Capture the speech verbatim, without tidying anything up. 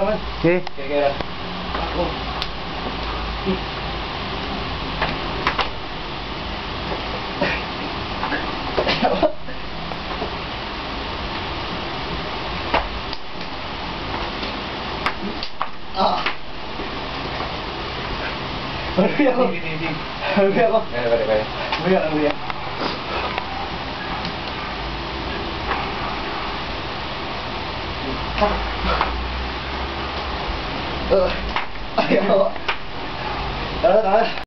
Okay. Kira-kira. Ako. Ah. Baruy ako. Baruy ako. Kaya, kaya, kaya. Baruy ako, baruy ako. Uh, ayaw. Tara, tara.